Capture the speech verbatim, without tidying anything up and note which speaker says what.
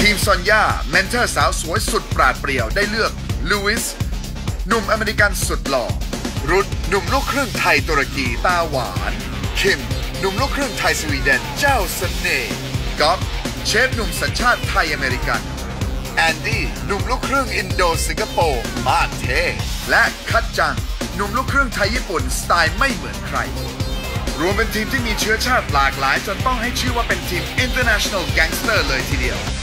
Speaker 1: ทีมซอนยาเมนเทอร์สาวสวยสุดปราดเปรียวได้เลือกลูอิสหนุ่มอเมริกันสุดหล่อรุดหนุ่มลูกครึ่งไทยตุรกีตาหวานคิมหนุ่มลูกครึ่งไทยสวีเดนเจ้าเสน่ห์ก๊อฟเชฟหนุ่มสัญชาติไทยอเมริกันแอนดี้หนุ่มลูกครึ่งอินโดสิงคโปร์มาเทและคัดจังหนุ่มลูกครึ่งไทยญี่ปุ่นสไตล์ไม่เหมือนใครรวมเป็นทีมที่มีเชื้อชาติหลากหลายจนต้องให้ชื่อว่าเป็นทีม International Gangster เลยทีเดียว